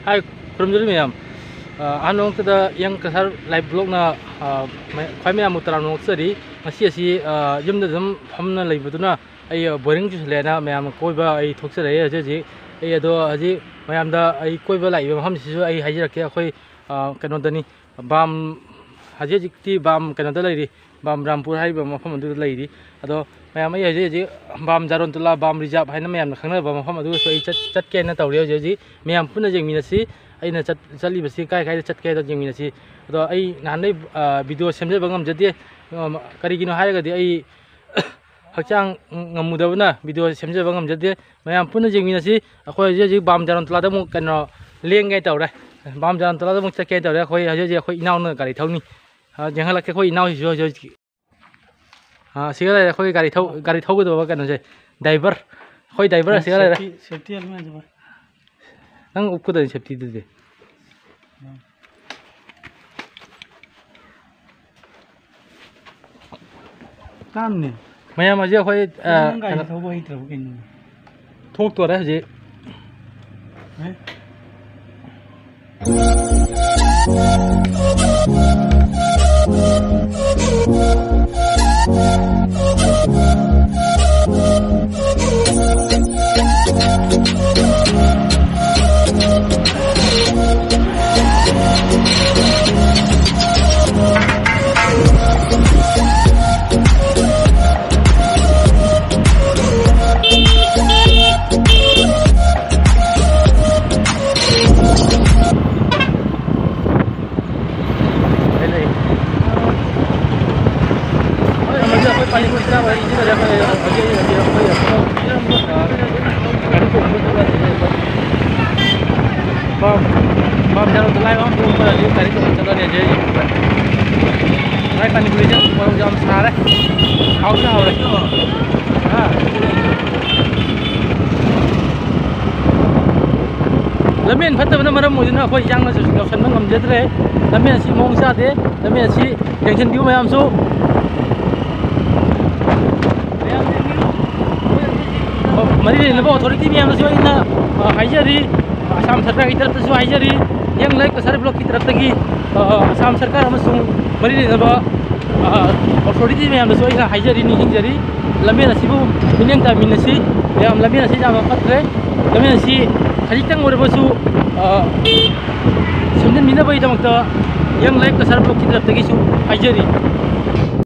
Hai, kurumjuri miyam. Anong tada yang kasar live blog na khoi miyam mutara nong sari ngasi asi yumda dam phamna leibuduna ai boring ju lena miyam koiba ai thoksare aji ai ado aji mayam da ai koiba lai mafam sisu ai hajirak ke khoi kano dani bam haji jikti bam kano da lairi bam Rampur hai bam mafam adu lairi ado mayam ai aji bam jaroiltola bam reserve haina mayam khangna bam mafam adu so ai chat ke na tawri aji mayam puna jengminasi aina chali basi kai kai chat kai da jengminasi ado ai nanai video semje bangam jati kari gino hai ga di ai hakchang ngamudabna video semje bangam jati mayam puna jengminasi akhoi ji bam jaroiltola da mu kano lengai tawra bam jaroiltola da mu chat kai tawra khoi haji khoi inaw na gari thawni jenghala ke khoi inaw jo jo sigala khoi gari thau do ba kano je driver khoi driver sigala safety alma jaba nang upko da safety de काम ने mayam aje khoi गाड़ी थो वही तरह के thok to ra je हैं bam jaroiltola bam belum pada lihat dari contohnya aja naik panik dulu baru jam setengah haus lamin fatah benar benar mungkin aku yang masuk ke sana ngambil deh lamin si mong sate lamin si yang sendiri mayam su mari ni lepas authority mayam su ini hajari Assam सरकार की तरफ से हाइजरी yang लाइक सारे block की तरफ तक असम सरकार अमसुंग मरी लेनबा अथॉरिटी में हम सोई हाइजरी नि हिंजरी लमेन असिबु मिनिंग ता मिनसी याम लमेन असि जामा पत्रे लमेन असि खजितंग ओरबसु समजन मिना बै दमकता yang लाइक सारे ब्लॉक की तरफ तक हाइजरी